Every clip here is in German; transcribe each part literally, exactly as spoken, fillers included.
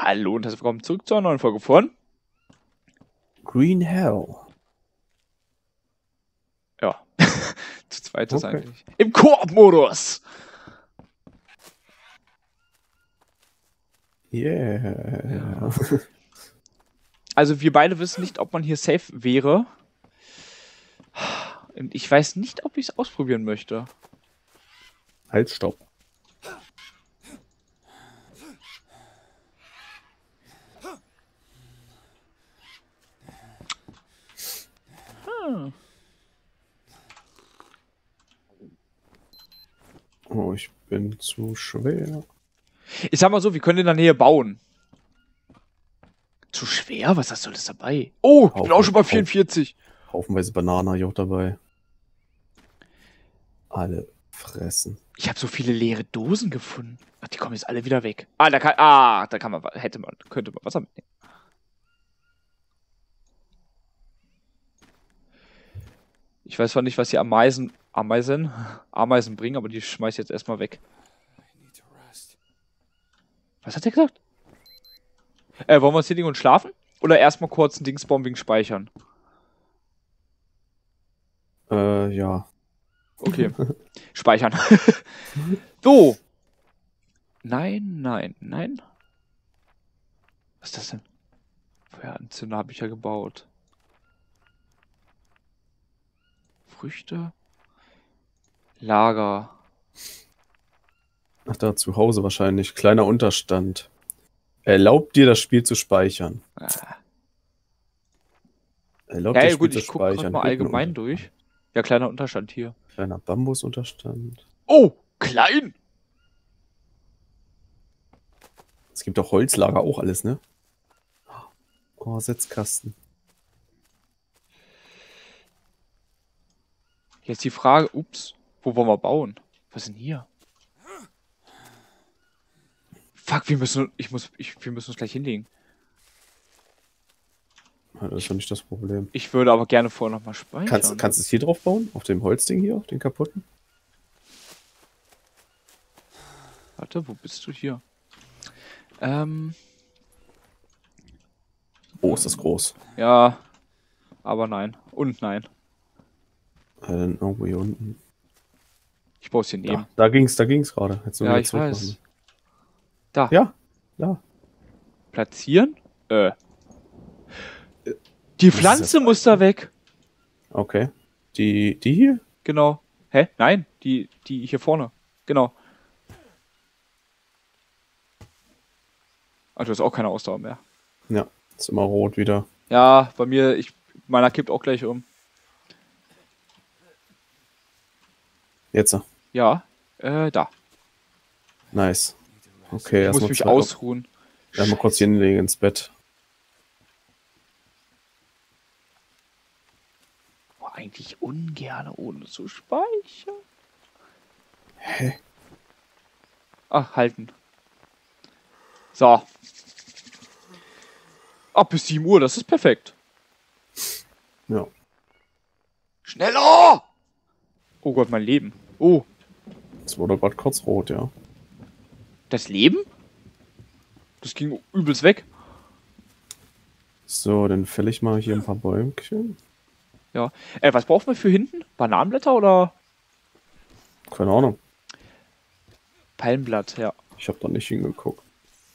Hallo und herzlich willkommen zurück zu einer neuen Folge von Green Hell. Ja, zu zweit ist Okay. eigentlich. Im Koop-Modus! Yeah. Ja. Also wir beide wissen nicht, ob man hier safe wäre. Und ich weiß nicht, ob ich es ausprobieren möchte. Halt, stopp. Hm. Oh, ich bin zu schwer. Ich sag mal so, wir können in der Nähe bauen. Zu schwer? Was hast du alles dabei? Oh, ich bin Haufen- auch schon bei Haufen- vierundvierzig. Haufenweise Bananen habe ich auch dabei. Alle fressen. Ich habe so viele leere Dosen gefunden. Ach, die kommen jetzt alle wieder weg. Ah, da kann, ah, da kann man, hätte man, könnte man Wasser mitnehmen. Ich weiß zwar nicht, was die Ameisen, Ameisen, Ameisen bringen, aber die schmeiß ich jetzt erstmal weg. Was hat der gesagt? Äh, wollen wir uns hinlegen und schlafen? Oder erstmal kurz ein Dingsbaum wegen Speichern? Äh, ja. Okay. Speichern. So. Nein, nein, nein. Was ist das denn? Feueranzünder habe ich ja gebaut. Früchte. Lager. Ach, da zu Hause wahrscheinlich. Kleiner Unterstand. Erlaubt dir, das Spiel zu speichern. Ah. Erlaubt Ja, dir, ja das Spiel gut, zu ich gucke gerade speichern. mal allgemein Hütten- durch. Ja, kleiner Unterstand hier. Kleiner Bambusunterstand. Oh, klein! Es gibt auch Holzlager, auch alles, ne? Oh, Setzkasten. Jetzt die Frage, ups, wo wollen wir bauen? Was ist denn hier? Fuck, wir müssen, ich muss, ich, wir müssen uns gleich hinlegen. Ja, das ist ja nicht das Problem. Ich würde aber gerne vorher noch mal speichern. Kannst, kannst du es hier drauf bauen? Auf dem Holzding hier? Auf den kaputten? Warte, wo bist du hier? Ähm, Oh, ist das groß. ja, aber nein. Und nein. Äh, dann irgendwo hier unten. Ich baue es hier neben. Da, da ging's, da ging's gerade. Jetzt nur Ja, wieder ich zurück weiß. machen. Da. Ja, ja. Platzieren? Äh. Die ist Pflanze das? muss da weg. Okay. Die, die hier? Genau. Hä? Nein, die, die hier vorne. Genau. Ah, du hast auch keine Ausdauer mehr. Ja, ist immer rot wieder. Ja, bei mir, ich, meiner kippt auch gleich um. Jetzt. Ja, äh, da. Nice. Okay, Ich muss erstmal mich Zeit- ausruhen. Erstmal kurz hinlegen ins Bett. Boah, eigentlich ungern ohne zu speichern. Hä? Ach, halten. So. Ab bis sieben Uhr, das ist perfekt. Ja. Schneller! Oh Gott, mein Leben. Oh, Es wurde gerade kurz rot, ja. das Leben? Das ging übelst weg. So, dann fäll ich mal hier ein paar Bäumchen. Ja. Äh, was brauchen wir für hinten? Bananenblätter oder Keine Ahnung. Palmblatt? Ja. Ich habe da nicht hingeguckt.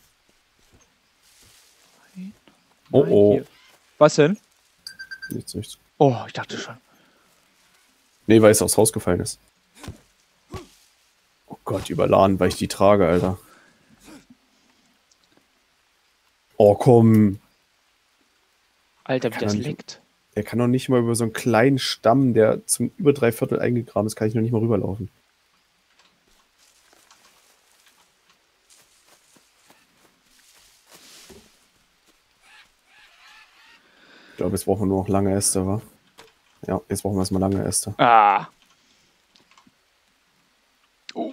Oh, Nein, oh. hier. Was denn? Nichts, nichts. Oh, ich dachte schon. Nee, weil es aufs Haus gefallen ist. Oh Gott, überladen, weil ich die trage, Alter. Oh, komm. Alter, wie Kann das er nicht- leckt. Er kann doch nicht mal über so einen kleinen Stamm, der zum über drei Viertel eingegraben ist, kann ich noch nicht mal rüberlaufen. Ich glaube, jetzt brauchen wir nur noch lange Äste, wa? Ja, jetzt brauchen wir erstmal lange Äste. Ah. Oh.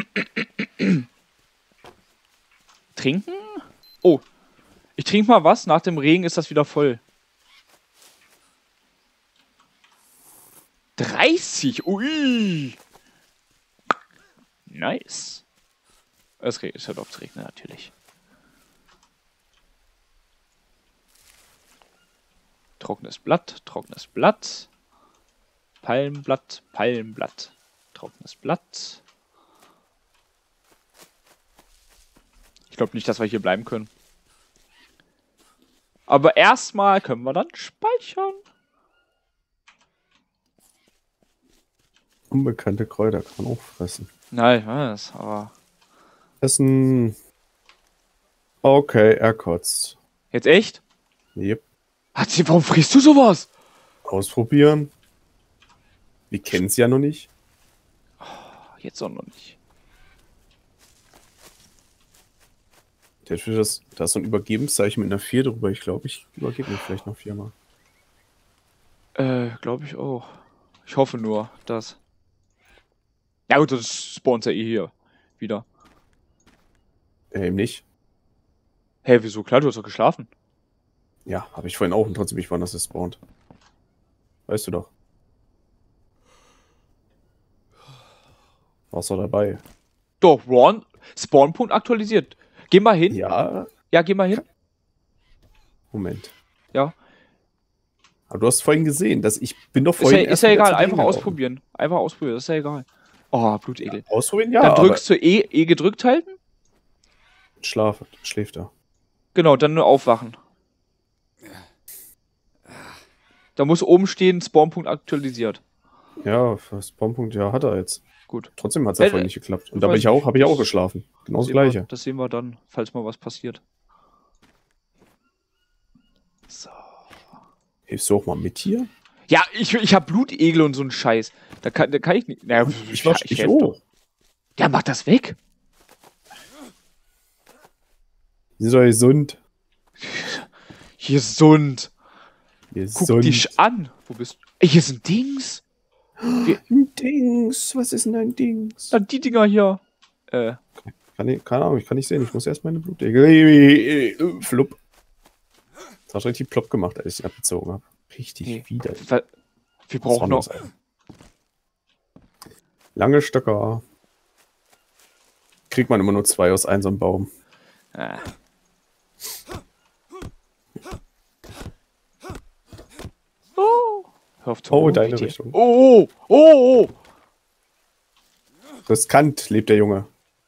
Trinken? Oh. Ich trinke mal was. Nach dem Regen ist das wieder voll. dreißig. Ui. Nice. Es regnet, es hört auf zu regnen, natürlich. Trockenes Blatt, trockenes Blatt. Palmblatt, Palmblatt. Trockenes Blatt. Ich glaube nicht, dass wir hier bleiben können. Aber erstmal können wir dann speichern. Unbekannte Kräuter kann man auch fressen. Nein, ich weiß, aber... Essen. Okay, er kotzt. Jetzt echt? Yep. Hat sie, warum frisst du sowas? Ausprobieren. Wir kennen es ja noch nicht. Jetzt auch noch nicht. Der Fisch ist, da ist so ein Übergebenszeichen mit einer vier drüber. Ich glaube, ich übergebe mich vielleicht noch viermal. Äh, glaube ich auch. Ich hoffe nur, dass... Ja gut, das spawnt ja eh hier wieder. Äh, eben nicht. Hä, hey, wieso? Klar, du hast doch geschlafen. Ja, habe ich vorhin auch und trotzdem ich wann das spawnt. Weißt du doch. Warst du dabei? Doch, Ron, Spawnpunkt aktualisiert. Geh mal hin. Ja. Ja, geh mal hin. Moment. Ja. Aber du hast vorhin gesehen, dass ich bin doch Ist vorhin. ja, ist ja egal, einfach ausprobieren. Einfach ausprobieren, ist ja egal. Oh, Blutegel. Ausprobieren, ja. Dann drückst du E, E gedrückt halten. Schlaf, schläft er. Genau, dann nur aufwachen. Da muss oben stehen, Spawnpunkt aktualisiert. Ja, für Spawnpunkt, ja, hat er jetzt. Gut. Trotzdem hat es ja Äh, vorhin nicht geklappt. Und da bin ich auch, habe ich auch geschlafen. Genau das sehen wir, gleiche. das sehen wir dann, falls mal was passiert. So. Hilfst du auch mal mit hier? Ja, ich, ich hab Blutegel und so einen Scheiß. Da kann, da kann ich nicht. Naja, Ich war ich helf auch. doch. Ja, mach das weg. Sie soll gesund. Gesund. Gesund. Guck dich an. Wo bist du? Ey, hier sind Dings. Ein Dings. Was ist denn ein Dings? Dann die Dinger hier. Äh. Kann ich, keine Ahnung, ich kann nicht sehen. Ich muss erst meine Blutegel. Flupp. Das hat richtig plopp gemacht, als ich ihn abgezogen habe. Richtig Nee. widerlich. Wir Was brauchen war noch. das, ey? Lange Stöcker. Kriegt man immer nur zwei aus einem so einem Baum. Ah. Oh. Hör auf zu Oh, hoch, deine bitte. Richtung. Oh, oh, oh, oh. Riskant lebt der Junge.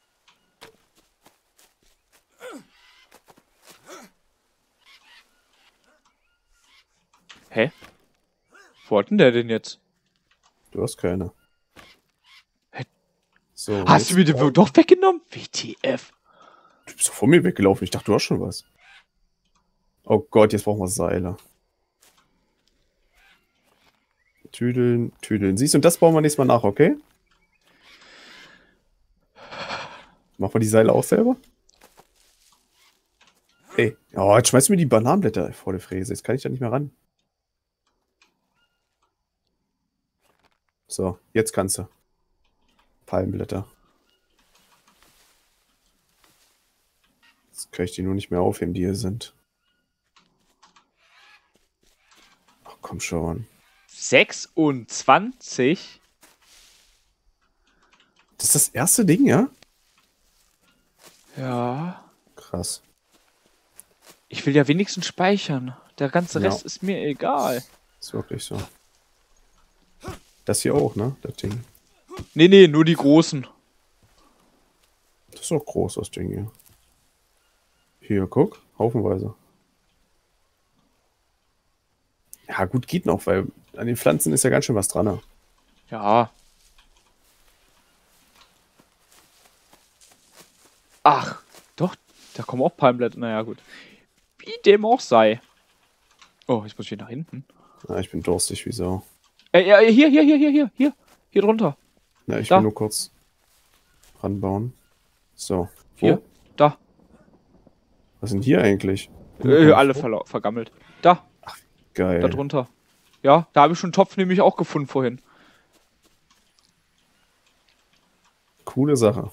Hä? Wo hat denn der denn jetzt? Du hast keine. Hä? So, Hast du mir den doch weggenommen? W T F. Du bist doch vor mir weggelaufen. Ich dachte, du hast schon was. Oh Gott, jetzt brauchen wir Seile. Tüdeln, tüdeln. Siehst du, und das bauen wir nächstes Mal nach, okay? Machen wir die Seile auch selber? Ey, oh, jetzt schmeißt du mir die Bananenblätter vor der Fräse. Jetzt kann ich da nicht mehr ran. So, jetzt kannst du. Palmenblätter. Jetzt kann ich die nur nicht mehr aufheben, die hier sind. Ach, komm schon. sechsundzwanzig? Das ist das erste Ding, ja? Ja. Krass. Ich will ja wenigstens speichern. Der ganze Ja. Rest ist mir egal. Ist wirklich so. Das hier auch, ne? Das Ding. Nee, nee, nur die großen. Das ist auch groß, das Ding hier. Hier, guck. Haufenweise. Ja, gut, geht noch, weil an den Pflanzen ist ja ganz schön was dran. Ne? Ja. Ach, doch, da kommen auch Palmblätter. Naja, gut. Wie dem auch sei. Oh, jetzt muss ich nach hinten. Ja, ich bin durstig, wieso? Äh, ja, hier, hier, hier, hier, hier, hier. Hier drunter. Ja, ich Da. will nur kurz ranbauen. So. Wo? Hier. Da. Was sind hier eigentlich? Äh, alle verla- vergammelt. Da, Geil. da drunter. Ja, da habe ich schon einen Topf nämlich auch gefunden vorhin. Coole Sache.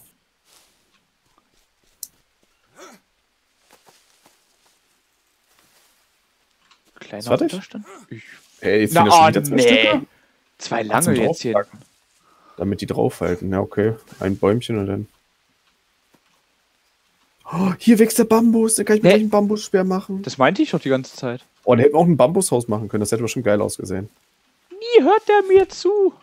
Kleiner fertig? Unterstand. Ich Ey, jetzt Na, sind das schon oh, wieder zwei nee. Stücke? Zwei Ach, lange zum jetzt hier. Draufpacken. Damit die draufhalten. Ja, okay. Ein Bäumchen und dann. Oh, hier wächst der Bambus. Da kann ich mir Nee. gleich einen Bambusspeer machen. Das meinte ich doch die ganze Zeit. Oh, der hätte auch ein Bambushaus machen können. Das hätte bestimmt geil ausgesehen. Nie hört der mir zu.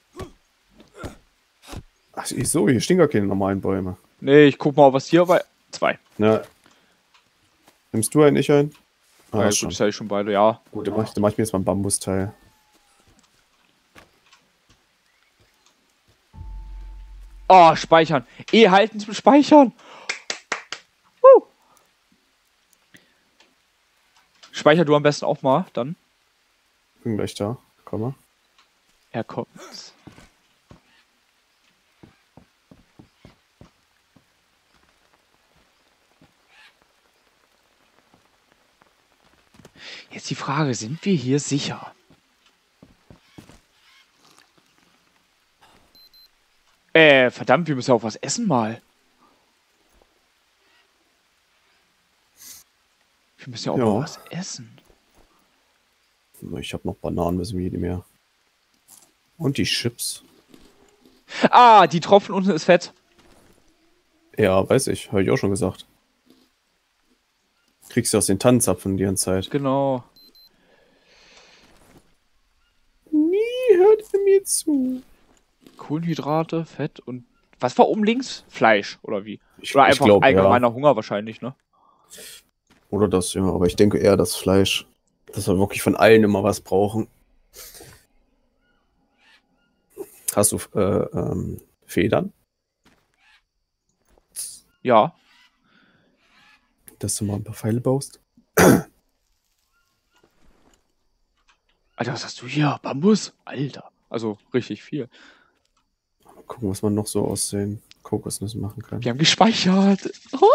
Ach, so, hier stehen gar keine normalen Bäume. Nee, ich guck mal, was hier bei... Zwei. Na, nimmst du einen, ich einen? Ah, ja, gut, das ja schon beide, ja. Gut, dann mach, ich, dann mach ich mir jetzt mal ein Bambusteil. Oh, speichern. E halten zum Speichern. Uh. Speicher du am besten auch mal, dann. Bin gleich da. Komm mal. Er kommt. Jetzt die Frage, sind wir hier sicher? Äh, verdammt, wir müssen ja auch was essen mal. Wir müssen ja auch Ja. mal was essen. Ich habe noch Bananen, müssen wir nicht mehr. Und die Chips. Ah, die Tropfen unten ist fett. Ja, weiß ich. Habe ich auch schon gesagt. Kriegst du aus den Tannenzapfen die ganze Zeit. Genau. Nie hört er mir zu. Kohlenhydrate, Fett und... Was war oben links? Fleisch, oder wie? Ich, Oder ich einfach glaub, allgemeiner ja. Hunger wahrscheinlich, ne? Oder das, ja. Aber ich denke eher das Fleisch. Dass wir wirklich von allen immer was brauchen. Hast du äh, ähm, Federn? Ja. Dass du mal ein paar Pfeile baust? Alter, was hast du hier? Bambus? Alter. Also richtig viel. Mal gucken, was man noch so aus den Kokosnüssen machen kann. Wir haben gespeichert. Oh.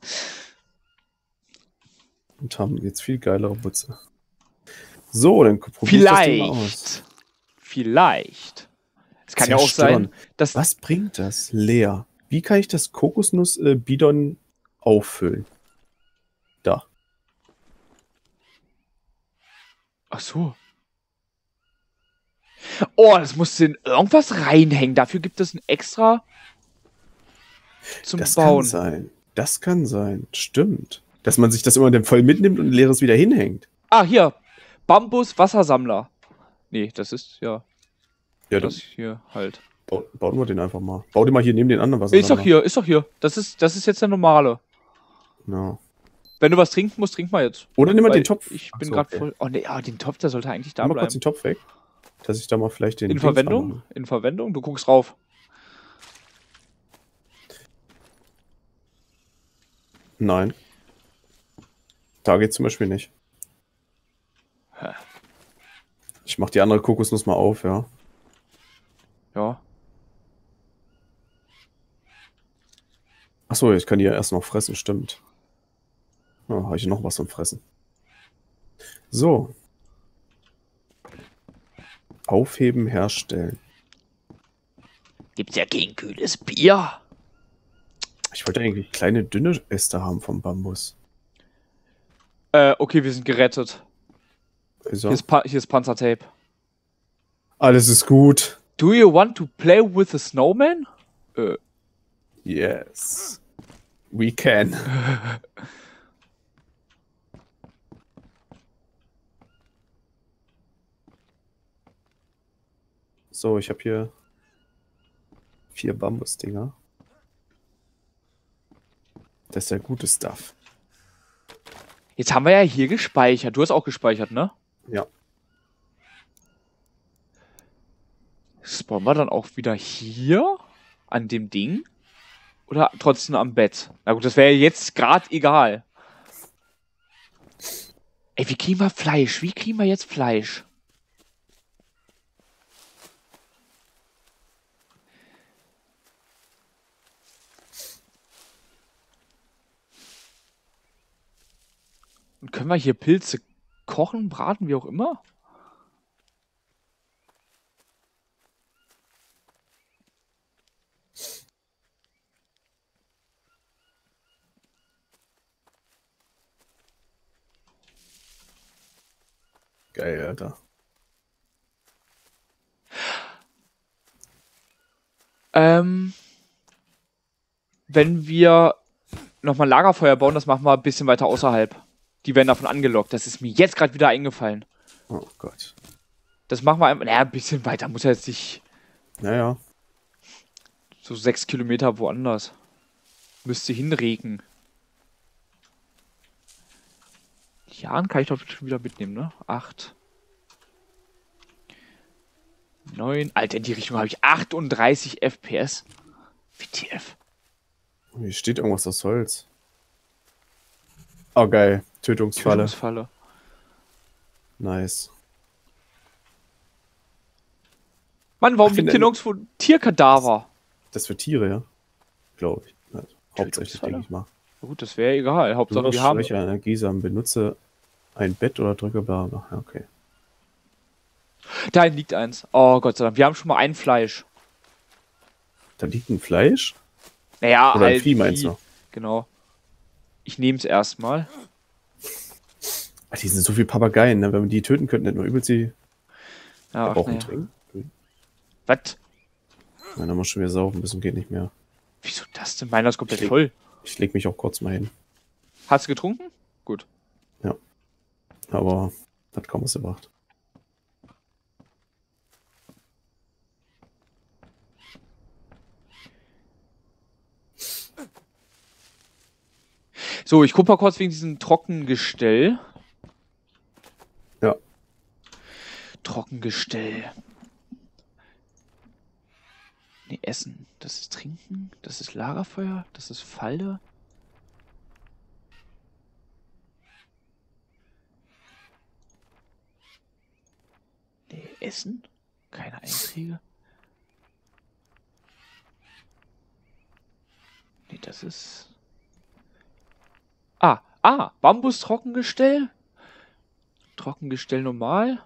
Und haben jetzt viel geilere Butze. So, dann probier ich das Ding mal aus. Vielleicht. Vielleicht. Es kann ja auch Zerstören. sein, dass... Was bringt das? Leer. Wie kann ich das Kokosnuss-Bidon auffüllen? Da. Ach so. Oh, das muss in irgendwas reinhängen. Dafür gibt es ein extra zum Das Bauen. kann sein. Das kann sein. Stimmt. Dass man sich das immer dann voll mitnimmt und ein leeres wieder hinhängt. Ah, hier. Bambus-Wassersammler. Nee, das ist ja Ja, das das hier halt. bau, bauen wir den einfach mal. Bau den mal hier neben den anderen Wasser. Ist doch hier, ist doch hier. Das ist, das ist jetzt der normale. Ja. Wenn du was trinken musst, trink mal jetzt. Oder nimm mal Weil den Topf. Ich Ach bin so, gerade okay. voll... Oh ne, ja, den Topf, der sollte eigentlich da Nimm mal kurz bleiben. den Topf weg. Dass ich da mal vielleicht den... In Dings Verwendung? anmache. In Verwendung? Du guckst rauf. Nein. Da geht's zum Beispiel nicht. Hä? Ich mach die andere Kokosnuss mal auf, ja. Ja. Achso, ich kann die ja erst noch fressen, stimmt. Ja, habe ich noch was zum Fressen. So. Aufheben, herstellen. Gibt's ja kein kühles Bier. Ich wollte eigentlich kleine, dünne Äste haben vom Bambus. Äh, okay, wir sind gerettet. Wieso? Hier ist, pa hier ist Panzertape. Alles ist gut. Do you want to play with a snowman? Äh. Yes. We can. So, ich habe hier vier Bambusdinger. Das ist ja gutes Stuff. Jetzt haben wir ja hier gespeichert. Du hast auch gespeichert, ne? Ja. Spawnen wir dann auch wieder hier an dem Ding? Oder trotzdem am Bett? Na gut, das wäre jetzt gerade egal. Ey, wie kriegen wir Fleisch? Wie kriegen wir jetzt Fleisch? Und können wir hier Pilze kochen, braten, wie auch immer? Geil, Alter. Ähm, wenn wir nochmal Lagerfeuer bauen, das machen wir ein bisschen weiter außerhalb. Die werden davon angelockt. Das ist mir jetzt gerade wieder eingefallen. Oh Gott. Das machen wir einfach. Naja, ein bisschen weiter. Muss ja jetzt nicht Naja. so sechs Kilometer woanders. Müsste hinregen. Die Jahren kann ich doch schon wieder mitnehmen, ne? Acht. Neun. Alter, in die Richtung habe ich achtunddreißig F P S. W T F. Hier steht irgendwas aus Holz. Oh geil. Tötungsfalle. Tötungsfalle. Nice. Mann, warum Ach, liegt in hier der- nirgendwo ein Tierkadaver? Das für Tiere, ja? Glaube ich. Also, hauptsächlich, Tötungsfalle? denke ich mal. Na gut, das wäre egal. Hauptsache, Besonders wir haben. schwäche Energiesamen. Benutze ein Bett oder drücke bla bla. Ja, okay. Da liegt eins. Oh Gott sei Dank. Wir haben schon mal ein Fleisch. Da liegt ein Fleisch? Naja, Oder ein halt Vieh meinst du? Genau. Ich nehme es erstmal. Ach, die sind so viel Papageien, ne? Wenn wir die töten könnten, hätten wir übelst die. Ja, Wir ach, brauchen naja. Trinken. Was? Nein, dann muss schon wieder saufen, bis zum geht nicht mehr. Wieso das denn? Meiner ist komplett Ich leg- voll. Ich leg mich auch kurz mal hin. Hast du getrunken? Gut. Aber hat kaum was gebracht. So, ich guck mal kurz wegen diesem Trockengestell. Ja. Trockengestell. Nee, Essen. Das ist Trinken. Das ist Lagerfeuer. Das ist Falle. Nee, Essen? Keine Einträge. Nee, das ist... Ah, ah, Bambus-Trockengestell. Trockengestell normal.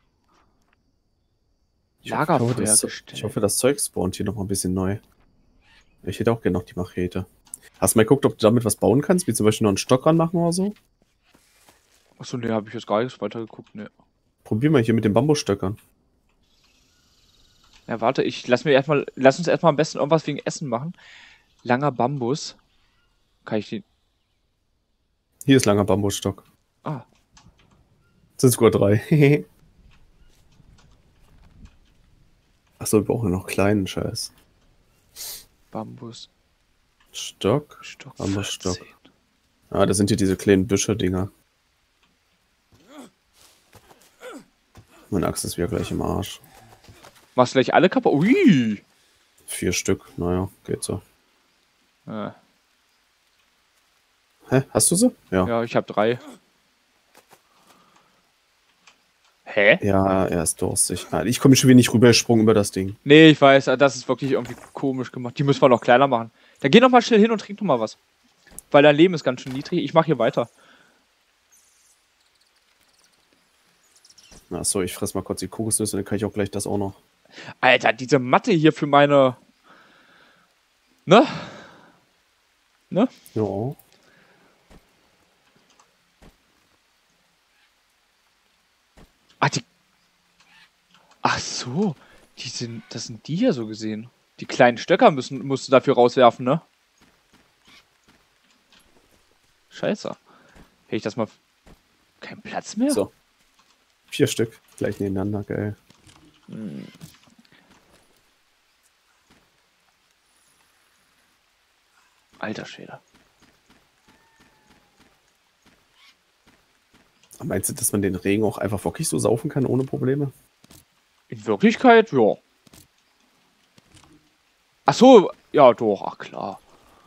Ich hoffe, das, Lagerfeuergestell. ich hoffe, das Zeug spawnt hier noch mal ein bisschen neu. Ich hätte auch gerne noch die Machete. Hast du mal geguckt, ob du damit was bauen kannst? Wie zum Beispiel noch einen Stock ranmachen oder so? Achso, nee, habe ich jetzt gar nichts weiter geguckt, ne. Probier mal hier mit den Bambusstöckern. Ja, warte, ich lass mir erstmal, lass uns erstmal am besten irgendwas wegen Essen machen. Langer Bambus. Kann ich den. Hier ist langer Bambusstock. Ah, Sind sogar drei. Achso, wir brauchen noch kleinen Scheiß. Bambus. Stock. Stock. Bambusstock. vierzehn. Ah, das sind hier diese kleinen Büsche-Dinger. Meine Axt ist wieder gleich im Arsch. Machst du gleich alle kaputt? Ui! Vier Stück, naja, geht so. Ja, Hä, hast du sie? Ja. ja ich habe drei. Hä? Ja, er ist durstig. Ah, ich komme schon wieder nicht rübergesprungen über das Ding. Nee, ich weiß, das ist wirklich irgendwie komisch gemacht. Die müssen wir noch kleiner machen. Dann geh noch mal schnell hin und trink noch mal was. Weil dein Leben ist ganz schön niedrig. Ich mache hier weiter. Achso, ich fress mal kurz die Kokosnüsse, dann kann ich auch gleich das auch noch. Alter, diese Matte hier für meine... Ne? Ne? Ja. Ach, die... Ach so. Die sind... Das sind die hier so gesehen. Die kleinen Stöcker müssen, musst du dafür rauswerfen, ne? Scheiße. Hätte ich das mal... Kein Platz mehr? So. Vier Stück, gleich nebeneinander, geil. Alter Schwede. Meinst du, dass man den Regen auch einfach wirklich so saufen kann, ohne Probleme? In Wirklichkeit, ja. Ach so, ja doch, ach klar.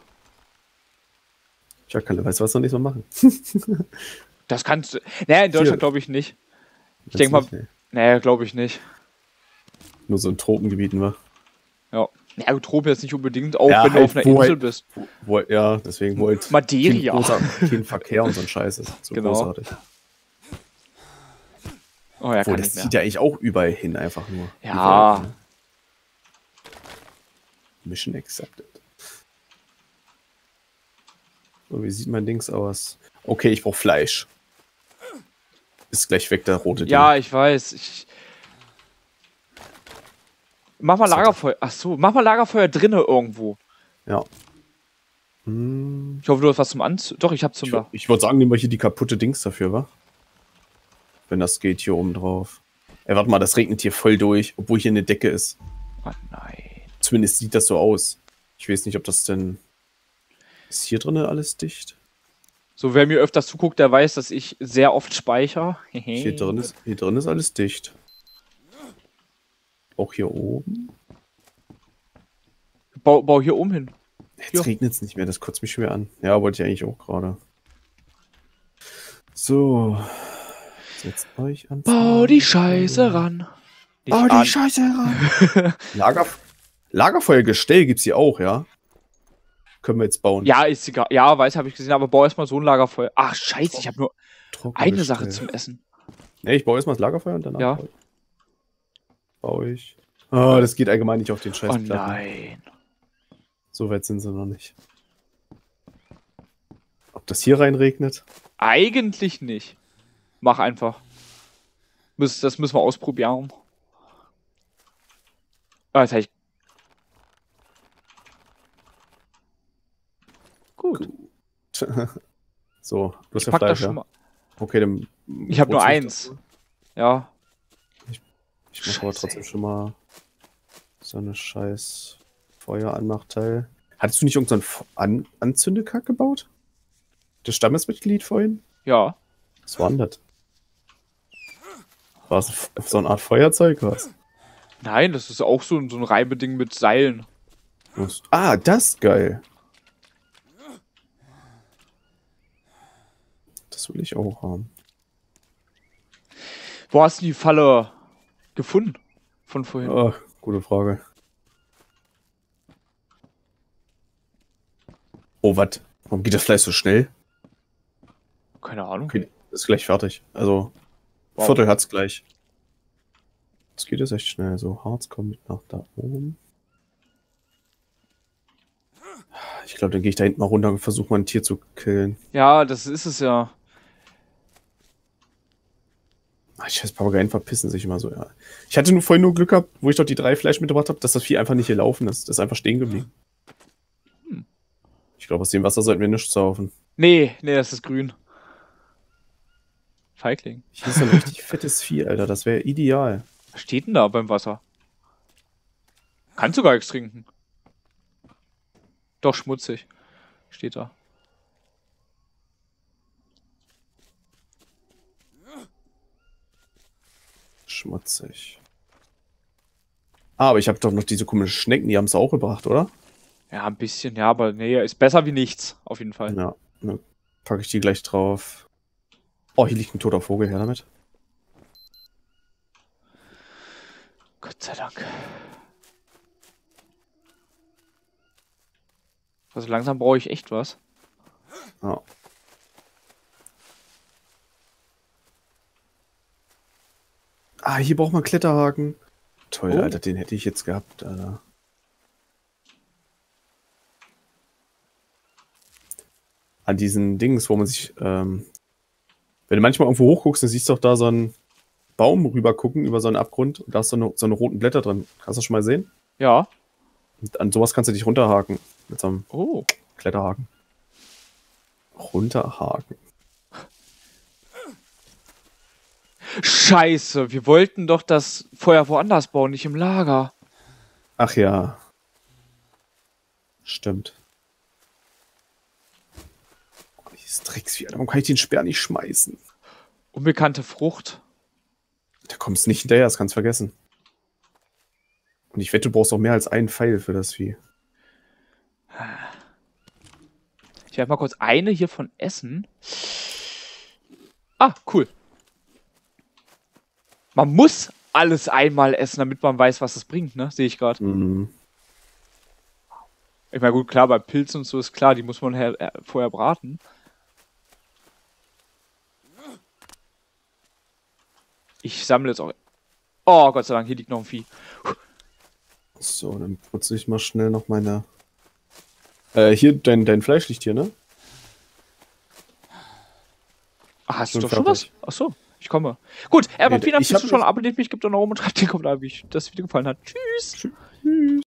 Tja, kann, weißt du, was wir nächstes Mal machen? Das kannst du... Naja, in Deutschland glaube ich nicht. Ich denke mal... Nicht, nee. Naja, glaube ich nicht. Nur so in Tropengebieten, wa? Ja. Ja, Utopia ist nicht unbedingt, auch Ja, wenn du halt, auf einer wo Insel halt- bist. Wo, ja, deswegen wo halt Madeira. kein, großer- kein Verkehr und so ein Scheiß ist. So Genau. großartig. Oh ja, Obwohl, kann das nicht mehr. zieht ja eigentlich auch überall hin, einfach nur. Ja. Überall, ne? Mission accepted. So, wie sieht mein Dings aus? Okay, ich brauche Fleisch. Ist gleich weg, der rote Ding. Ja, ich weiß. Ich... Mach mal So. Lagerfeuer. Ach so, mach mal Lagerfeuer drinne irgendwo. Ja. Hm. Ich hoffe, du hast was zum Anz... Doch, ich hab zum Ich, da. ich wollte sagen, nehmen wir hier die kaputte Dings dafür, wa? Wenn das geht hier oben drauf. Ey, warte mal, das regnet hier voll durch, obwohl hier eine Decke ist. Oh nein. Zumindest sieht das so aus. Ich weiß nicht, ob das denn... Ist hier drin alles dicht? So, wer mir öfters zuguckt, der weiß, dass ich sehr oft speichere. Hier drin ist, hier drin ist alles dicht. Auch hier oben. Bau, bau hier oben hin. Jetzt regnet es nicht mehr, das kotzt mich schwer an. Ja, wollte ich eigentlich auch gerade. So. Setzt euch an. Bau die Scheiße ran. Nicht Bau die an. Scheiße ran. Lager, Lagerfeuergestell gibt's hier auch, ja? Können wir jetzt bauen. Ja, ist egal. Ja, weiß, habe ich gesehen, aber bau erstmal so ein Lagerfeuer. Ach, scheiße, ich habe nur Trockengestell. eine Sache zum Essen. Ne, ich baue erstmal das Lagerfeuer und danach Ja. baue ich. Baue ich. Oh, das geht allgemein nicht auf den Scheiß. Oh nein. So weit sind sie noch nicht. Ob das hier reinregnet? Eigentlich nicht. Mach einfach. Müs- Das müssen wir ausprobieren. Ah, jetzt hab ich... Gut. So, du hast Ich ja pack das Fleisch, schon ja? mal. Okay, dann... Ich habe nur brutzel ich eins. das. Ja. Ich mach aber Scheiße, trotzdem ey. schon mal so eine scheiß Feueranmachteil. Hattest du nicht irgendeinen so An Anzündekack gebaut? Das Stammesmitglied vorhin? Ja. Was war denn das? War es so eine Art Feuerzeug, was? Nein, das ist auch so, ein- so ein Reibeding mit Seilen. Was? Ah, das ist geil. Das will ich auch haben. Wo hast du die Falle gefunden? Von vorhin. Oh, gute Frage. Oh, was? Warum geht das Fleisch so schnell? Keine Ahnung. Okay, ist gleich fertig. Also, Wow. Viertel hat's gleich. Das geht jetzt echt schnell. So, Harz kommt nach da oben. Ich glaube, dann gehe ich da hinten mal runter und versuche mal ein Tier zu killen. Ja, das ist es ja. Ach, scheiß Papageien verpissen sich immer so, ja. Ich hatte nur vorhin nur Glück gehabt, wo ich dort die drei Fleisch mitgebracht habe, dass das Vieh einfach nicht gelaufen ist. Das ist einfach stehen geblieben. Hm. Ich glaube, aus dem Wasser sollten wir nichts saufen. Nee, nee, das ist grün. Feigling. Hier ist ein richtig fettes Vieh, Alter. Das wäre ideal. Was steht denn da beim Wasser? Kannst du gar nichts trinken. Doch, schmutzig. Steht da. Schmutzig. Ah, aber ich habe doch noch diese komischen Schnecken, die haben es auch gebracht, oder? Ja, ein bisschen, ja, aber nee, ist besser wie nichts. Auf jeden Fall. Ja, dann packe ich die gleich drauf. Oh, hier liegt ein toter Vogel, her damit. Gott sei Dank. Also langsam brauche ich echt was. Ja. Ah, hier braucht man Kletterhaken. Toll, Oh. Alter, den hätte ich jetzt gehabt, Alter. An diesen Dings, wo man sich, ähm, wenn du manchmal irgendwo hochguckst, dann siehst du auch da so einen Baum rüber gucken über so einen Abgrund und da hast du so eine, so eine roten Blätter drin. Hast du das schon mal gesehen? Ja. Und an sowas kannst du dich runterhaken. Mit so einem Oh. Kletterhaken. Runterhaken. Scheiße, wir wollten doch das Feuer woanders bauen, nicht im Lager. Ach ja. Stimmt. Oh, dieses Drecksvieh, Alter. Warum kann ich den Speer nicht schmeißen? Unbekannte Frucht. Da kommst nicht hinterher, das kannst vergessen. Und ich wette, du brauchst auch mehr als einen Pfeil für das Vieh. Ich werde mal kurz eine hiervon essen. Ah, cool. Man muss alles einmal essen, damit man weiß, was es bringt, ne? Sehe ich gerade. Mhm. Ich meine, gut, klar, bei Pilzen und so ist klar, die muss man her äh, vorher braten. Ich sammle jetzt auch... Oh, Gott sei Dank, hier liegt noch ein Vieh. So, dann putze ich mal schnell noch meine... Äh, hier, dein, dein Fleisch liegt hier, ne? Ach, hast du Schon doch schon was? fertig. Ach so, ich komme. Gut, aber Nee, vielen Dank ich fürs hab Zuschauen. nicht- Abonniert mich, gebt einen Daumen und schreibt den Kommentar, wie euch das Video gefallen hat. Tschüss! Tschüss.